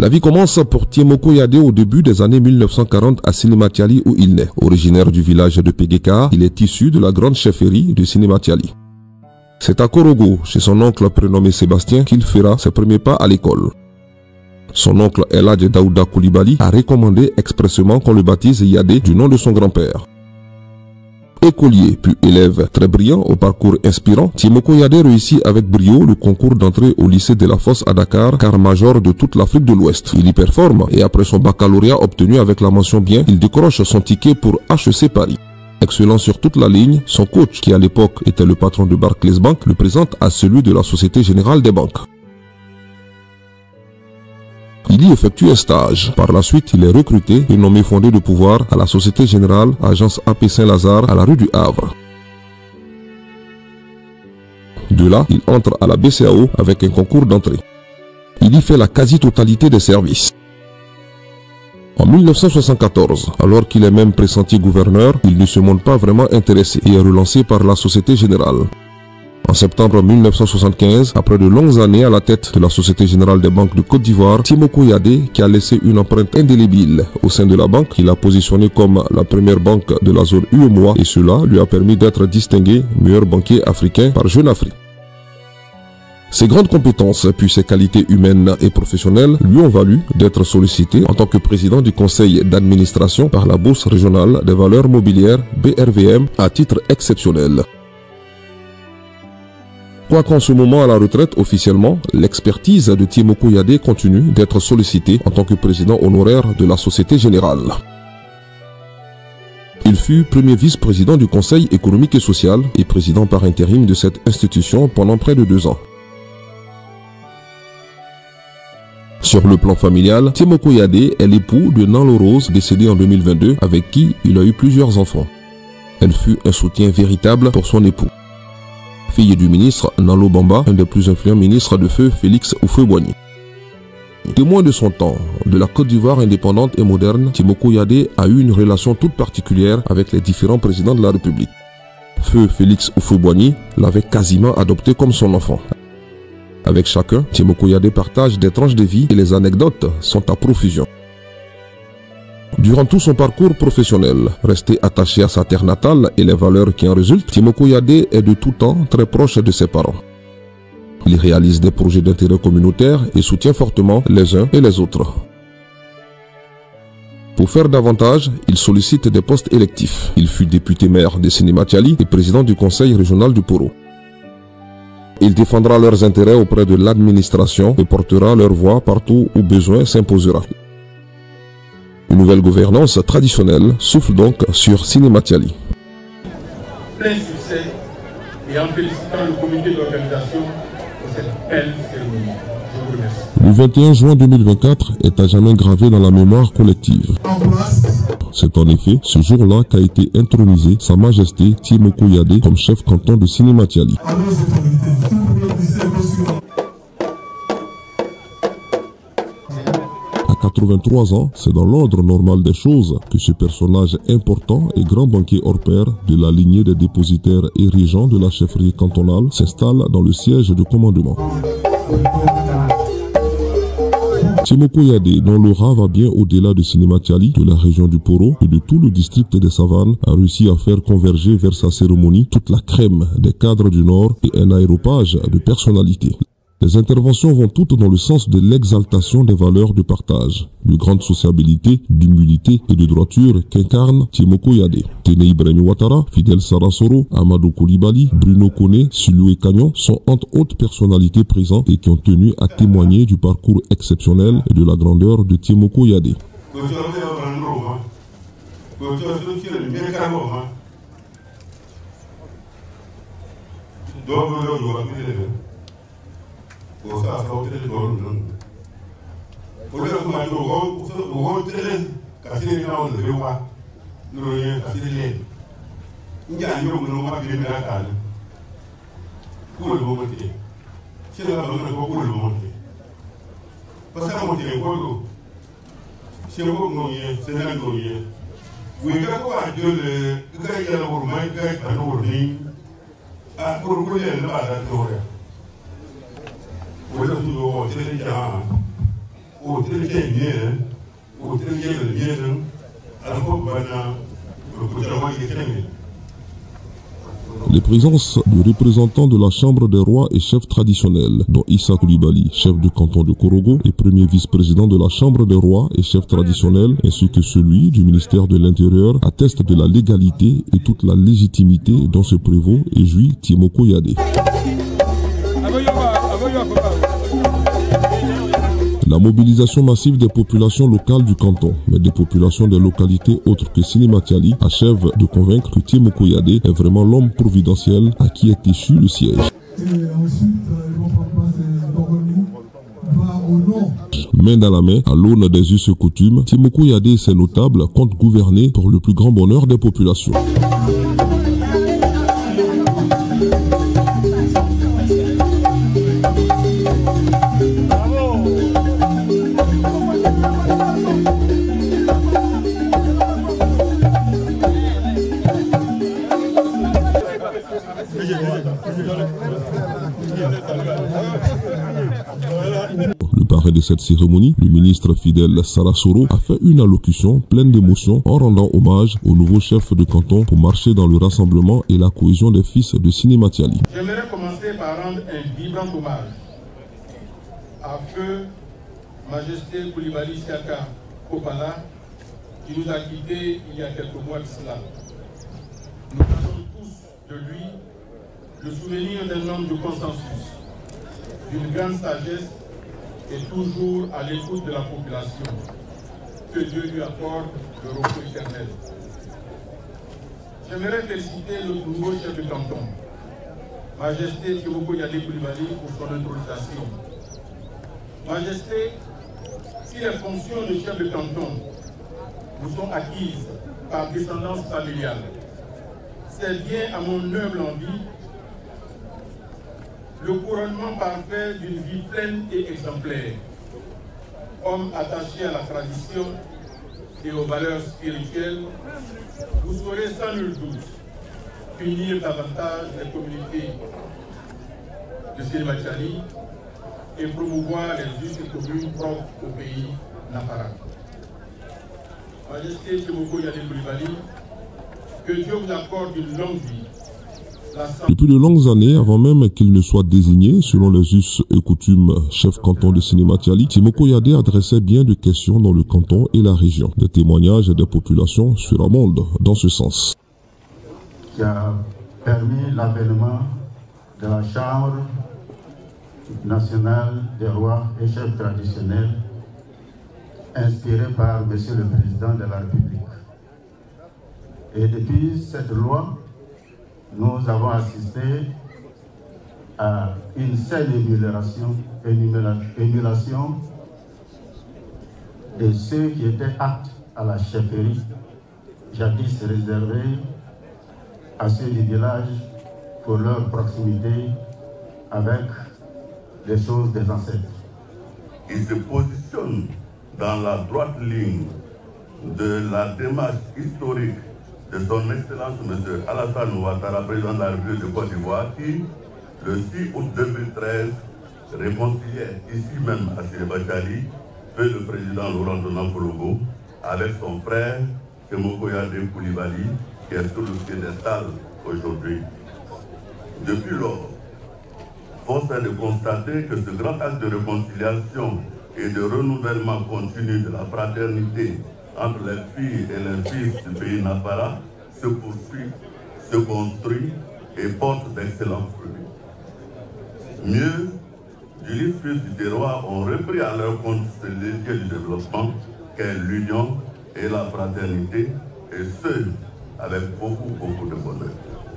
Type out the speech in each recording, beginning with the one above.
La vie commence pour Tiemoko Yade au début des années 1940 à Sinematiali où il naît. Originaire du village de Pegeka, il est issu de la grande chefferie de Sinematiali. C'est à Korogo, chez son oncle prénommé Sébastien, qu'il fera ses premiers pas à l'école. Son oncle Eladj Daouda Koulibaly a recommandé expressément qu'on le baptise Yade du nom de son grand-père. Écolier puis élève très brillant au parcours inspirant, Tiemoko Yade réussit avec brio le concours d'entrée au lycée de la Fosse à Dakar, car major de toute l'Afrique de l'Ouest. Il y performe et après son baccalauréat obtenu avec la mention bien, il décroche son ticket pour HEC Paris. Excellent sur toute la ligne, son coach, qui à l'époque était le patron de Barclays Bank, le présente à celui de la Société Générale des Banques. Il y effectue un stage. Par la suite, il est recruté et nommé fondé de pouvoir à la Société Générale, agence AP Saint-Lazare à la rue du Havre. De là, il entre à la BCAO avec un concours d'entrée. Il y fait la quasi-totalité des services. En 1974, alors qu'il est même pressenti gouverneur, il ne se montre pas vraiment intéressé et est relancé par la Société Générale. En septembre 1975, après de longues années à la tête de la Société Générale des Banques de Côte d'Ivoire, Tiemoko Yade, qui a laissé une empreinte indélébile au sein de la banque, il a positionné comme la première banque de la zone UEMOA et cela lui a permis d'être distingué meilleur banquier africain par Jeune Afrique. Ses grandes compétences puis ses qualités humaines et professionnelles lui ont valu d'être sollicité en tant que président du conseil d'administration par la Bourse régionale des valeurs mobilières BRVM à titre exceptionnel. Quoiqu'en ce moment à la retraite officiellement, l'expertise de Tiemoko Yade continue d'être sollicitée en tant que président honoraire de la Société Générale. Il fut premier vice-président du Conseil économique et social et président par intérim de cette institution pendant près de 2 ans. Sur le plan familial, Tiemoko Yade est l'époux de Nanlo Rose, décédé en 2022, avec qui il a eu plusieurs enfants. Elle fut un soutien véritable pour son époux. Fille du ministre Nanlo Bamba, un des plus influents ministres de feu Félix Houphouët-Boigny. Témoin de son temps, de la Côte d'Ivoire indépendante et moderne, Tiemoko Yade a eu une relation toute particulière avec les différents présidents de la République. Feu Félix Houphouët-Boigny l'avait quasiment adopté comme son enfant. Avec chacun, Tiemoko Yade partage des tranches de vie et les anecdotes sont à profusion. Durant tout son parcours professionnel, resté attaché à sa terre natale et les valeurs qui en résultent, Tiemoko Yade est de tout temps très proche de ses parents. Il réalise des projets d'intérêt communautaire et soutient fortement les uns et les autres. Pour faire davantage, il sollicite des postes électifs. Il fut député-maire de Sinematiali et président du conseil régional du Poro. Il défendra leurs intérêts auprès de l'administration et portera leur voix partout où besoin s'imposera. Une nouvelle gouvernance traditionnelle souffle donc sur Sinematiali. Plein succès et en félicitant le comité d'organisation pour cette belle cérémonie. Je vous remercie. Le 21 juin 2024 est à jamais gravé dans la mémoire collective. C'est en effet ce jour-là qu'a été intronisé Sa Majesté Tiemoko Yade comme chef canton de Sinematiali. À 83 ans, c'est dans l'ordre normal des choses que ce personnage important et grand banquier hors pair de la lignée des dépositaires et régents de la chefferie cantonale s'installe dans le siège de commandement. Tiemoko Yade, dont l'aura va bien au-delà de Sinematiali, de la région du Poro et de tout le district des Savanes, a réussi à faire converger vers sa cérémonie toute la crème des cadres du Nord et un aéropage de personnalités. Les interventions vont toutes dans le sens de l'exaltation des valeurs de partage, de grande sociabilité, d'humilité et de droiture qu'incarne Tiemoko Yade. Téné Ibrahim Ouattara, Fidel Sarasoro, Amadou Koulibaly, Bruno Koné, Sulou Kanyon sont entre autres personnalités présentes et qui ont tenu à témoigner du parcours exceptionnel et de la grandeur de Tiemoko Yade. Les présences de représentants de la Chambre des rois et chefs traditionnels, dont Issa Coulibaly, chef du canton de Korogo et premier vice-président de la Chambre des rois et chefs traditionnels, ainsi que celui du ministère de l'Intérieur, attestent de la légalité et toute la légitimité dont se prévaut et jouit Tiemoko Yadé. La mobilisation massive des populations locales du canton, mais des populations des localités autres que Silimatiali, achève de convaincre que Tiemoko Yadé est vraiment l'homme providentiel à qui est échu le siège. Main dans la main, à l'aune des us et coutumes, Tiemoko Yadé et ses notables comptent gouverner pour le plus grand bonheur des populations. Le parrain de cette cérémonie, le ministre fidèle Sarasoro, a fait une allocution pleine d'émotion en rendant hommage au nouveau chef de canton pour marcher dans le rassemblement et la cohésion des fils de Silimatiali. J'aimerais commencer par rendre un vibrant hommage à Feu Majesté Coulibaly Siaka Kopala, qui nous a quittés il y a quelques mois de cela. Nous avons tous de lui le souvenir d'un homme de consensus, d'une grande sagesse et toujours à l'écoute de la population. Que Dieu lui accorde le repos éternel. J'aimerais féliciter le nouveau chef de canton, Majesté Tiemoko Yadé Coulibaly, pour son intronisation. Majesté, si les fonctions de chef de canton vous sont acquises par descendance familiale, c'est bien à mon humble envie le couronnement parfait d'une vie pleine et exemplaire. Homme attaché à la tradition et aux valeurs spirituelles, vous saurez sans nul doute unir davantage les communautés de Silimatiali et promouvoir les us et communes propres au pays Nafara. Majesté Tiemoko Yadé Coulibaly, que Dieu vous accorde une longue vie. Depuis de longues années, avant même qu'il ne soit désigné, selon les us et coutumes, chef canton de Silimatiali, Tiemoko Yadé adressait bien de questions dans le canton et la région. Des témoignages des populations surabondent dans ce sens. Qui a permis l'avènement de la Chambre nationale des rois et chefs traditionnels, inspirée par Monsieur le Président de la République. Et depuis cette loi, nous avons assisté à une saine émulation de ceux qui étaient aptes à la chefferie, jadis réservés à ceux du village pour leur proximité avec les choses des ancêtres. Il se positionne dans la droite ligne de la démarche historique de son Excellence M. Alassane Ouattara, président de la République de Côte d'Ivoire, qui, le 6 août 2013, réconciliait ici même à Silimatiali, le président Laurent Kolobo, avec son frère Tiemoko Yadé Coulibaly, qui est sur le piédestal aujourd'hui. Depuis lors, force est de constater que ce grand acte de réconciliation et de renouvellement continu de la fraternité entre les filles et les fils du pays Nafara se poursuit, se construit et porte d'excellents fruits. Mieux, les fils du terroir ont repris à leur compte ce levier du développement qu'est l'union et la fraternité, et ce, avec beaucoup de bonheur.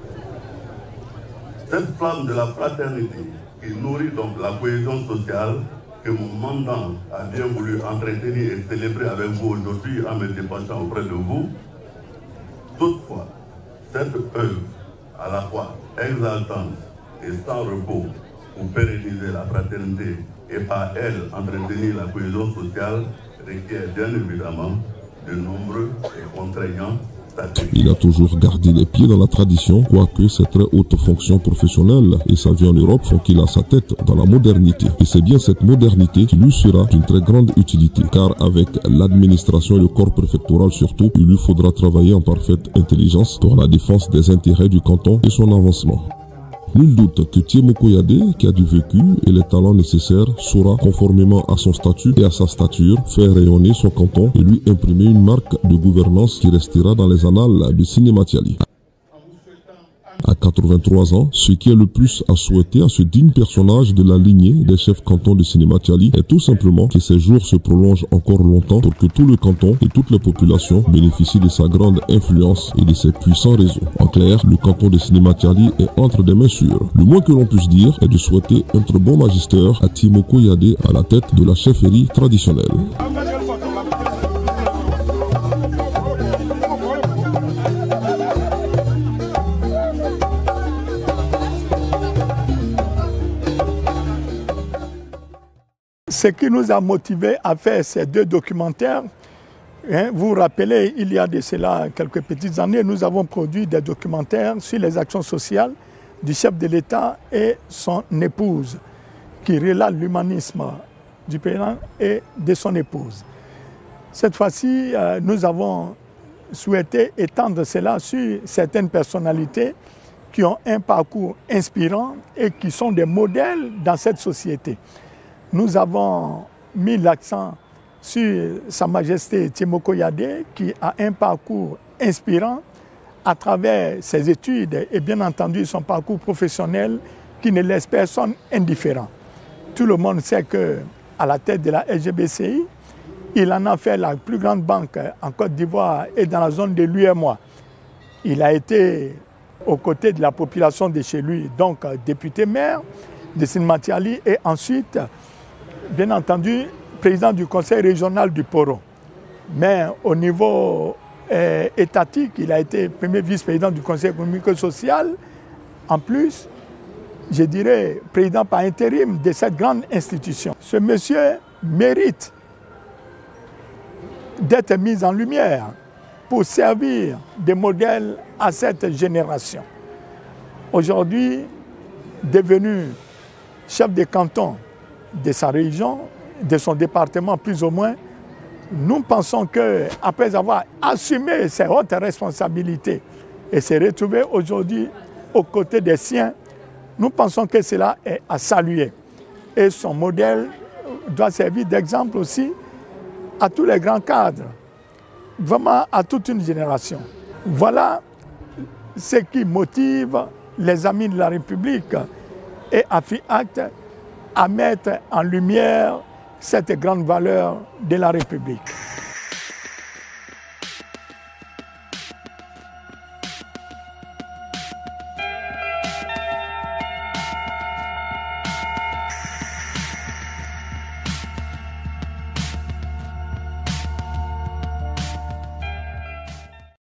Cette flamme de la fraternité qui nourrit donc la cohésion sociale que mon mandant a bien voulu entretenir et célébrer avec vous aujourd'hui en me dépêchant auprès de vous. Toutefois, cette œuvre, à la fois exaltante et sans repos, pour pérenniser la fraternité et par elle entretenir la cohésion sociale, requiert bien évidemment de nombreux et contraignants Il a toujours gardé les pieds dans la tradition, quoique ses très hautes fonctions professionnelles et sa vie en Europe font qu'il a sa tête dans la modernité. Et c'est bien cette modernité qui lui sera d'une très grande utilité, car avec l'administration et le corps préfectoral surtout, il lui faudra travailler en parfaite intelligence pour la défense des intérêts du canton et son avancement. Nul doute que Thiemo Koyadé, qui a du vécu et les talents nécessaires, saura, conformément à son statut et à sa stature, faire rayonner son canton et lui imprimer une marque de gouvernance qui restera dans les annales de Sinématiali. À 83 ans, ce qui est le plus à souhaiter à ce digne personnage de la lignée des chefs cantons de Sinématiali est tout simplement que ses jours se prolongent encore longtemps pour que tout le canton et toute la population bénéficient de sa grande influence et de ses puissants réseaux. En clair, le canton de Sinématiali est entre des mains sûres. Le moins que l'on puisse dire est de souhaiter un très bon magister à Thiemo Koyadé à la tête de la chefferie traditionnelle. Ce qui nous a motivés à faire ces deux documentaires, vous vous rappelez, il y a de cela quelques petites années, nous avons produit des documentaires sur les actions sociales du chef de l'État et son épouse, qui relatent l'humanisme du président et de son épouse. Cette fois-ci, nous avons souhaité étendre cela sur certaines personnalités qui ont un parcours inspirant et qui sont des modèles dans cette société. Nous avons mis l'accent sur Sa Majesté Thiemo Koyadé, qui a un parcours inspirant à travers ses études et bien entendu son parcours professionnel qui ne laisse personne indifférent. Tout le monde sait qu'à la tête de la SGBCI, il en a fait la plus grande banque en Côte d'Ivoire et dans la zone de l'UEMOA. Il a été aux côtés de la population de chez lui, donc député maire de Sinématiali et ensuite, bien entendu, président du conseil régional du Poro. Mais au niveau étatique, il a été premier vice-président du conseil économique et social. En plus, je dirais, président par intérim de cette grande institution. Ce monsieur mérite d'être mis en lumière pour servir de modèle à cette génération. Aujourd'hui, devenu chef de canton de sa région, de son département plus ou moins, nous pensons qu'après avoir assumé ses hautes responsabilités et se retrouver aujourd'hui aux côtés des siens, nous pensons que cela est à saluer. Et son modèle doit servir d'exemple aussi à tous les grands cadres, vraiment à toute une génération. Voilà ce qui motive les amis de la République et AFIACT à mettre en lumière cette grande valeur de la République.